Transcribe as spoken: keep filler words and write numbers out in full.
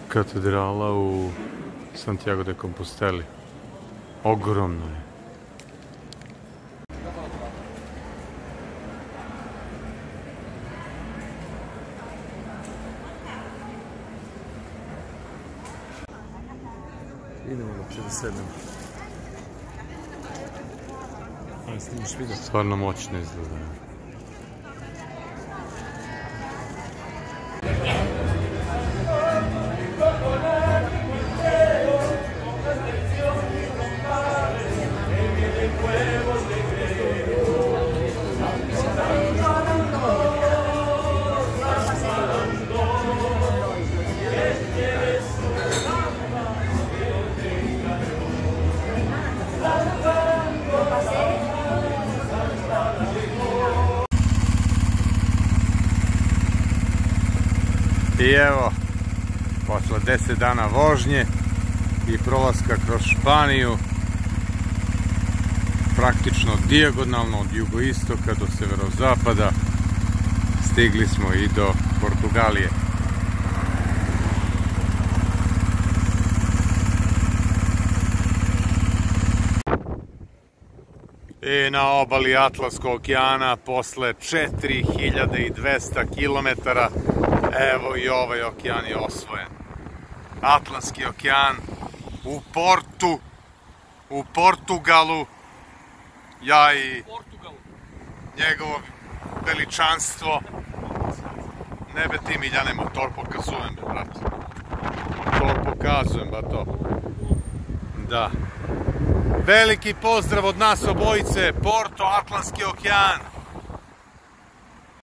Katedrala u Santiago de Composteli. Ogromna je. Idemo da da sedem. Ali snimiš video? Stvarno moćno izgleda. I evo, posle deset dana vožnje i prolaska kroz Španiju, praktično dijagonalno od jugoistoka do severozapada, stigli smo i do Portugalije. I na obali Atlantskog okeana, posle četiri hiljade dvesta kilometara, evo i ovaj okean je osvojen. Atlantski okean u Portu, u Portugalu. Ja i njegovo veličanstvo. Ne be ti, Miljane, motor pokazujem, brate. Motor pokazujem, ba to. Da. Veliki pozdrav od nas obojice, Porto, Atlantski okean.